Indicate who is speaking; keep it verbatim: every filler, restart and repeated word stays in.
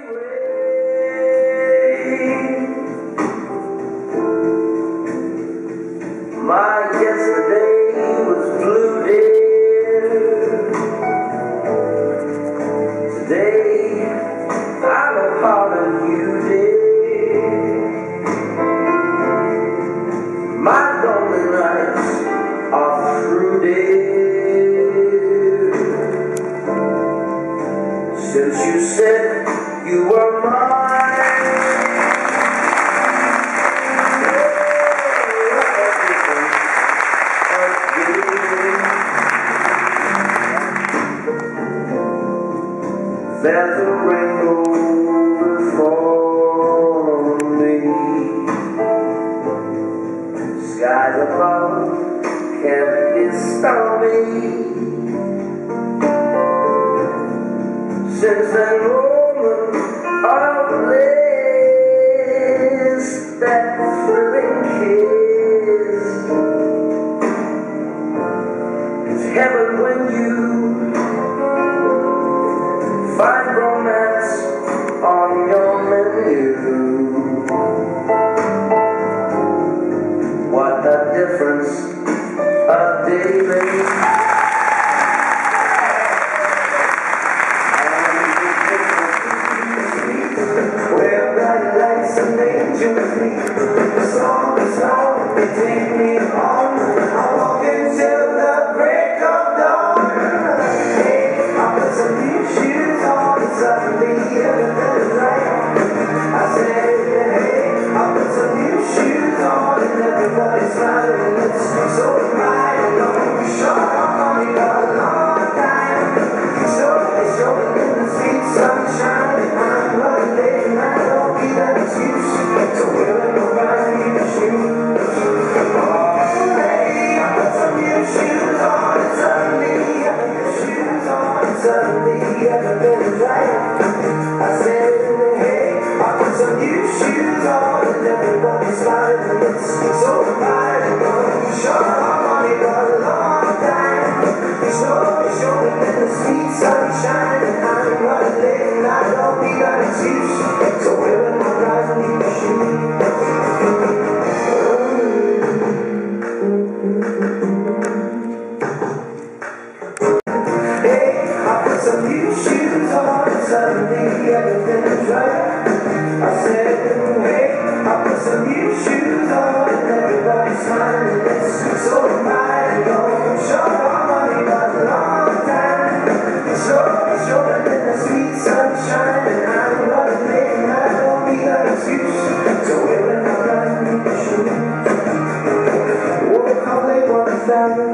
Speaker 1: My yesterday was blue, dear. Today I'm a part of you, dear. My lonely nights are through, dear. Since you said you were mine. There's a rainbow before me. Skies above can be stormy. Since that moment of bliss, that thrilling kiss, it's heaven when you find romance on your menu. What a difference a day makes. Well, bright lights and angels meet. The song is long, they take me on. I walk until the break of dawn. Hey, I put some new shoes on. Suddenly everything is right. I said, hey, I put some new shoes on and everybody's smiling. It's so bright and long, short on me for a long time. Slowly, slowly in the sweet sunshine, I'm running late and I don't need an excuse. So willing to buy new shoes. Oh, hey, I put some new shoes on and suddenly new shoes on and suddenly everything is right. I said, hey, I put some new shoes on and everybody's smiling. It's so bright and long, short on money for a long time. Slowly showing in the sweet sunshine, and I'm running late and I don't need an excuse. So wearing my brand new shoes. Hey, I put some new shoes on and suddenly everything is right. I said, hey, I put some new shoes on and everybody's smiling. It's so bright and long, short on money but a long time. Slowly showing in the sweet sunshine, and I'm running late and I don't need an excuse. So wearing my brand new shoes. Woke up late one time.